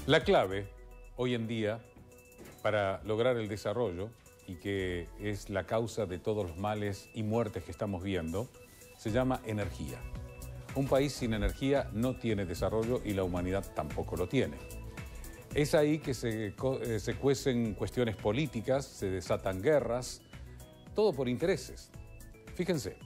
La clave hoy en día para lograr el desarrollo, y que es la causa de todos los males y muertes que estamos viendo, se llama energía. Un país sin energía no tiene desarrollo y la humanidad tampoco lo tiene. Es ahí que se cuecen cuestiones políticas, se desatan guerras, todo por intereses. Fíjense,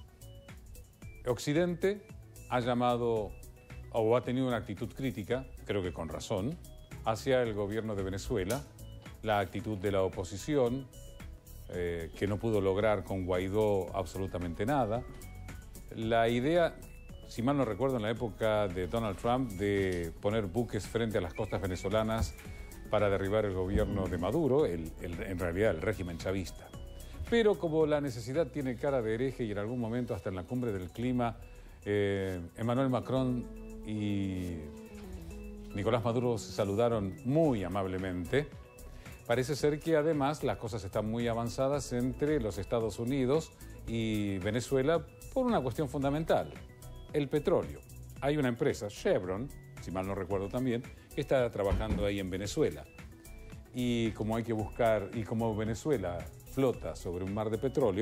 Occidente ha llamado o ha tenido una actitud crítica, creo que con razón, hacia el gobierno de Venezuela, la actitud de la oposición, que no pudo lograr con Guaidó absolutamente nada. La idea, si mal no recuerdo, en la época de Donald Trump, de poner buques frente a las costas venezolanas para derribar el gobierno de Maduro, en realidad el régimen chavista. Pero como la necesidad tiene cara de hereje y en algún momento hasta en la cumbre del clima, Emmanuel Macron y Nicolás Maduro se saludaron muy amablemente. Parece ser que además las cosas están muy avanzadas entre los Estados Unidos y Venezuela por una cuestión fundamental, el petróleo. Hay una empresa, Chevron, si mal no recuerdo también, que está trabajando ahí en Venezuela. Y como hay que buscar, y como Venezuela flota sobre un mar de petróleo,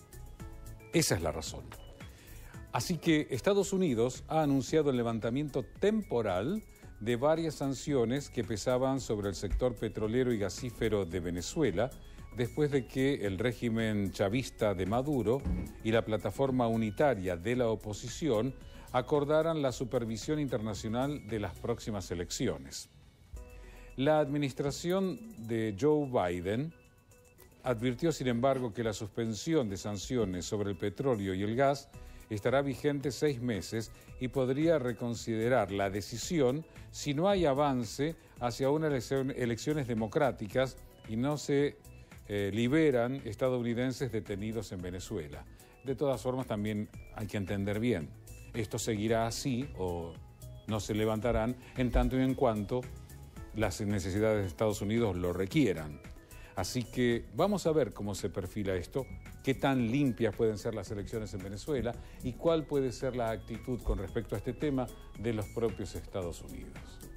esa es la razón. Así que Estados Unidos ha anunciado el levantamiento temporal de varias sanciones que pesaban sobre el sector petrolero y gasífero de Venezuela, después de que el régimen chavista de Maduro y la plataforma unitaria de la oposición acordaran la supervisión internacional de las próximas elecciones. La administración de Joe Biden advirtió, sin embargo, que la suspensión de sanciones sobre el petróleo y el gas estará vigente 6 meses y podría reconsiderar la decisión si no hay avance hacia unas elecciones democráticas y no se liberan estadounidenses detenidos en Venezuela. De todas formas, también hay que entender bien, esto seguirá así o no se levantarán en tanto y en cuanto las necesidades de Estados Unidos lo requieran. Así que vamos a ver cómo se perfila esto, qué tan limpias pueden ser las elecciones en Venezuela y cuál puede ser la actitud con respecto a este tema de los propios Estados Unidos.